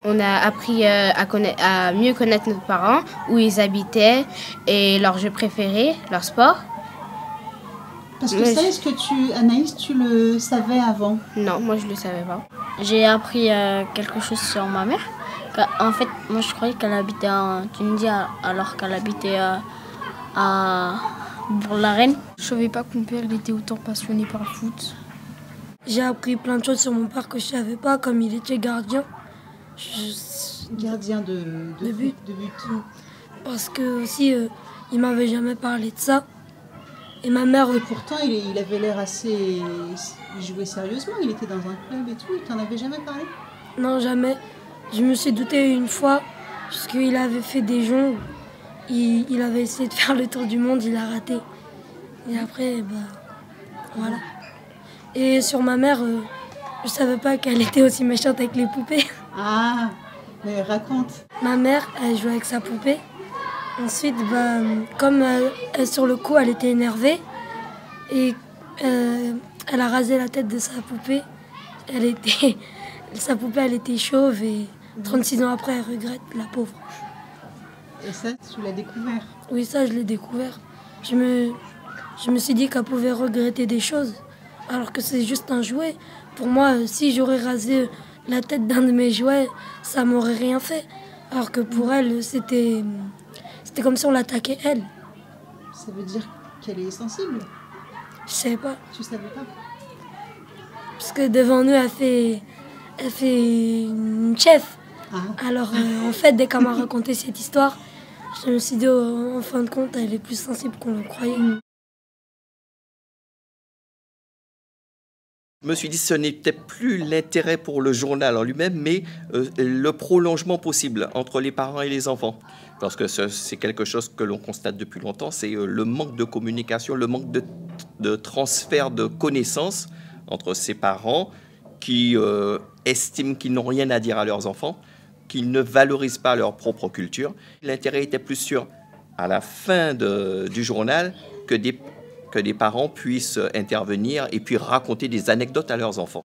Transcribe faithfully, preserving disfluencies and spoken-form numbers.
On a appris euh, à, connaître, à mieux connaître nos parents, où ils habitaient et leurs jeux préférés, leur sport. Parce que ça, est-ce que tu, Anaïs, tu le savais avant? Non, moi je ne le savais pas. J'ai appris euh, quelque chose sur ma mère. En fait, moi je croyais qu'elle habitait en Tunisie alors qu'elle habitait euh, à Bourg-la-Reine. Je ne savais pas que mon père il était autant passionné par le foot. J'ai appris plein de choses sur mon père que je ne savais pas, comme il était gardien. Je... Gardien de, de, de but. De but. Parce que aussi, euh, il m'avait jamais parlé de ça. Et ma mère... Et pourtant, il, il avait l'air assez... Il jouait sérieusement, il était dans un club et tout. Il t'en avait jamais parlé? Non, jamais. Je me suis doutée une fois, puisqu'il avait fait des joncs. Il, il avait essayé de faire le tour du monde, il a raté. Et après, bah, voilà. Et sur ma mère, euh, je savais pas qu'elle était aussi méchante avec les poupées. Ah, mais raconte. Ma mère, elle jouait avec sa poupée. Ensuite, bah, comme euh, elle, sur le coup, elle était énervée. Et euh, elle a rasé la tête de sa poupée. Elle était, sa poupée, elle était chauve et trente-six ans après, elle regrette, la pauvre. Et ça, tu l'as découvert? Oui, ça, je l'ai découvert. Je me, je me suis dit qu'elle pouvait regretter des choses, alors que c'est juste un jouet. Pour moi, si j'aurais rasé la tête d'un de mes jouets, ça m'aurait rien fait. Alors que pour elle, c'était, c'était comme si on l'attaquait elle. Ça veut dire qu'elle est sensible? Je savais pas. Tu savais pas? Parce que devant nous, elle fait, elle fait une chef. Ah. Alors, euh, en fait, dès qu'elle m'a raconté cette histoire, je me suis dit, oh, en fin de compte, elle est plus sensible qu'on le croyait. Je me suis dit que ce n'était plus l'intérêt pour le journal en lui-même, mais euh, le prolongement possible entre les parents et les enfants. Parce que c'est quelque chose que l'on constate depuis longtemps, c'est euh, le manque de communication, le manque de, de transfert de connaissances entre ces parents qui euh, estiment qu'ils n'ont rien à dire à leurs enfants, qu'ils ne valorisent pas leur propre culture. L'intérêt était plus sûr à la fin de, du journal que des que des parents puissent intervenir et puis raconter des anecdotes à leurs enfants.